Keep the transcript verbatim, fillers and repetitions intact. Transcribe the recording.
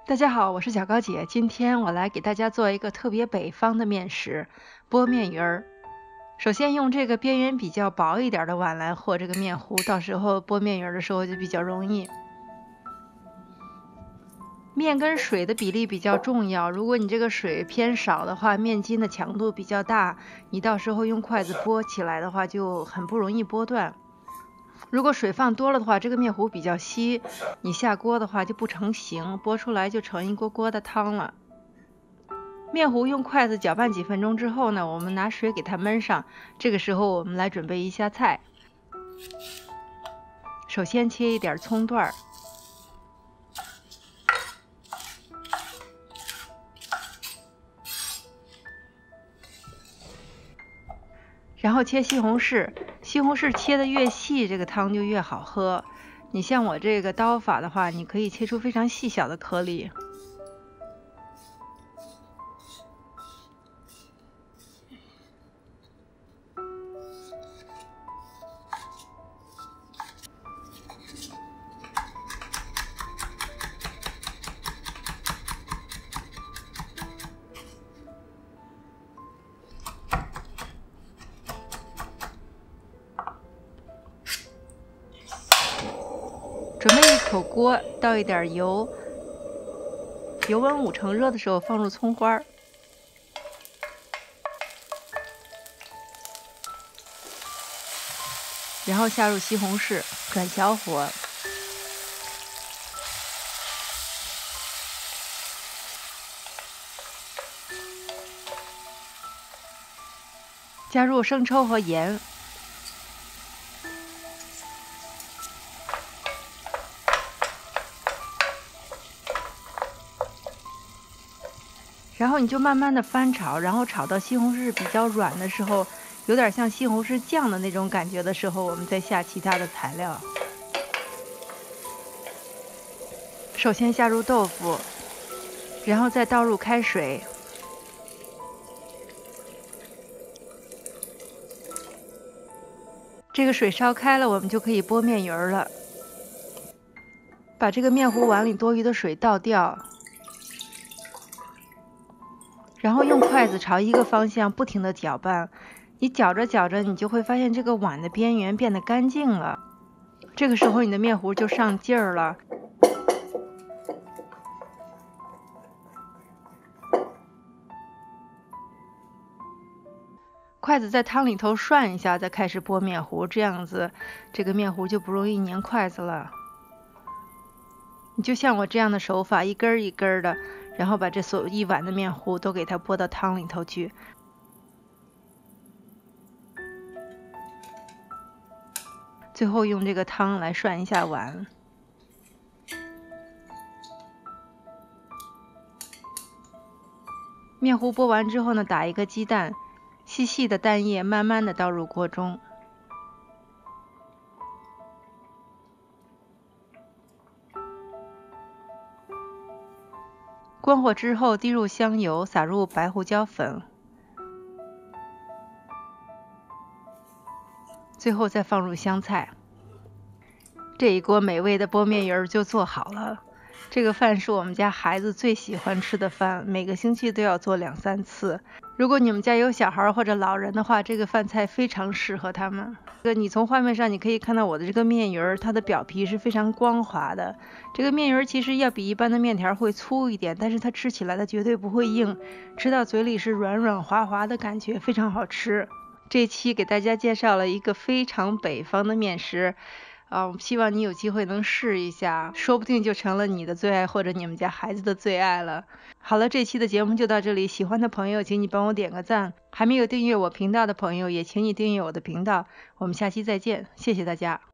大家好，我是小高姐，今天我来给大家做一个特别北方的面食——拨面鱼儿。首先用这个边缘比较薄一点的碗来和这个面糊，到时候拨面鱼儿的时候就比较容易。面跟水的比例比较重要，如果你这个水偏少的话，面筋的强度比较大，你到时候用筷子拨起来的话就很不容易拨断。如果水放多了的话，这个面糊比较稀，你下锅的话就不成形，拨出来就成一锅锅的汤了。面糊用筷子搅拌几分钟之后呢，我们拿水给它焖上。这个时候我们来准备一下菜。首先切一点葱段，然后切西红柿。西红柿切得越细，这个汤就越好喝。你像我这个刀法的话，你可以切出非常细小的颗粒。准备一口锅，倒一点油，油温五成热的时候放入葱花，然后下入西红柿，转小火，加入生抽和盐。然后你就慢慢的翻炒，然后炒到西红柿比较软的时候，有点像西红柿酱的那种感觉的时候，我们再下其他的材料。首先下入豆腐，然后再倒入开水，这个水烧开了，我们就可以拨面鱼儿了。把这个面糊碗里多余的水倒掉。然后用筷子朝一个方向不停地搅拌，你搅着搅着，你就会发现这个碗的边缘变得干净了。这个时候你的面糊就上劲儿了。筷子在汤里头涮一下，再开始拨面糊，这样子这个面糊就不容易粘筷子了。你就像我这样的手法，一根儿一根儿的。然后把这所有一碗的面糊都给它拨到汤里头去，最后用这个汤来涮一下碗。面糊拨完之后呢，打一个鸡蛋，细细的蛋液慢慢的倒入锅中。关火之后，滴入香油，撒入白胡椒粉，最后再放入香菜。这一锅美味的拨面鱼儿就做好了。这个饭是我们家孩子最喜欢吃的饭，每个星期都要做两三次。如果你们家有小孩或者老人的话，这个饭菜非常适合他们。这个你从画面上你可以看到我的这个面鱼儿，它的表皮是非常光滑的。这个面鱼儿其实要比一般的面条会粗一点，但是它吃起来的绝对不会硬，吃到嘴里是软软滑滑的感觉，非常好吃。这期给大家介绍了一个非常北方的面食。啊，我希望你有机会能试一下，说不定就成了你的最爱，或者你们家孩子的最爱了。好了，这期的节目就到这里，喜欢的朋友请你帮我点个赞，还没有订阅我频道的朋友也请你订阅我的频道。我们下期再见，谢谢大家。